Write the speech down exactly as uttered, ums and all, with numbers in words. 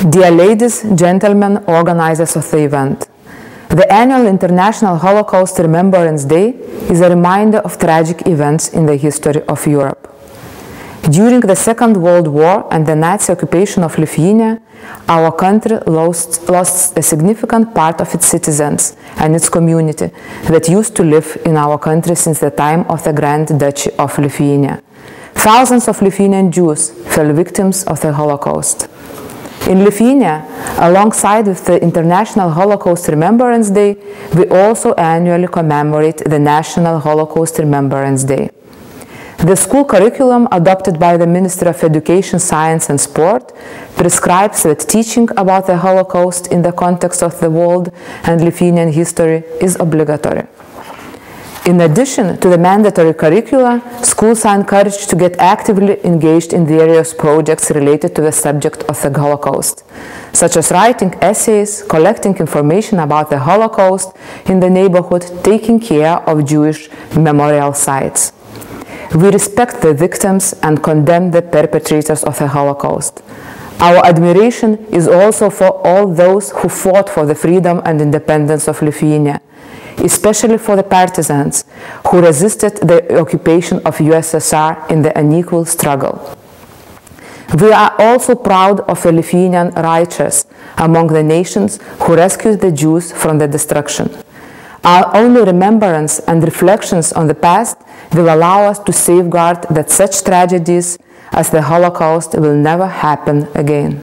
Dear ladies, gentlemen, organizers of the event, the annual International Holocaust Remembrance Day is a reminder of tragic events in the history of Europe. During the Second World War and the Nazi occupation of Lithuania, our country lost, lost a significant part of its citizens and its community that used to live in our country since the time of the Grand Duchy of Lithuania. Thousands of Lithuanian Jews fell victims of the Holocaust. In Lithuania, alongside with the International Holocaust Remembrance Day, we also annually commemorate the National Holocaust Remembrance Day. The school curriculum adopted by the Ministry of Education, Science and Sport prescribes that teaching about the Holocaust in the context of the world and Lithuanian history is obligatory. In addition to the mandatory curricula, schools are encouraged to get actively engaged in various projects related to the subject of the Holocaust, such as writing essays, collecting information about the Holocaust in the neighborhood, taking care of Jewish memorial sites. We respect the victims and condemn the perpetrators of the Holocaust. Our admiration is also for all those who fought for the freedom and independence of Lithuania, especially for the partisans who resisted the occupation of U S S R in the unequal struggle. We are also proud of the Lithuanian righteous among the nations who rescued the Jews from the destruction. Our only remembrance and reflections on the past will allow us to safeguard that such tragedies as the Holocaust will never happen again.